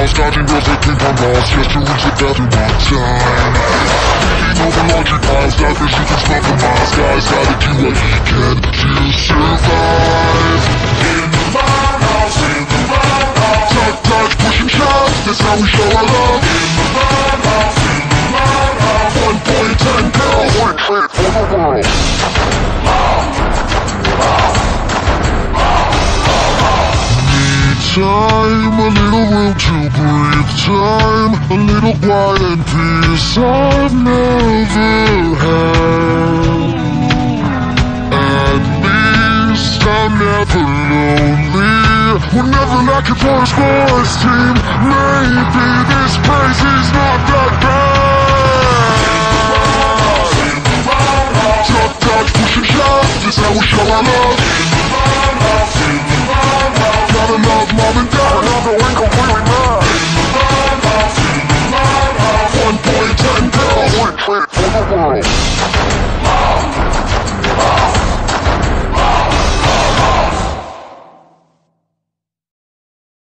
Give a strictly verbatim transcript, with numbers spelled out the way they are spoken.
house, dodging girls like ping pong balls, just to reach the bathroom on time. Picking over laundry piles, diapers you can smell for miles. Guys gotta do what he can to survive. In the madhouse, in the madhouse, tuck, touch, pushing shots, that's how we show our love. In the madhouse, in the madhouse, one boy, ten girls, one trade for the world. Time, a little room to breathe. Time, a little quiet and peace I've never had. At least I'm never lonely. We're never lacking for a sports team. Maybe this place is not that bad. Tuck, touch, pushing shots, this how we show our love. Gotta love mom and dad, another win completely mad. In the madhouse, in the madhouse, one boy, ten girls, one trade for the world.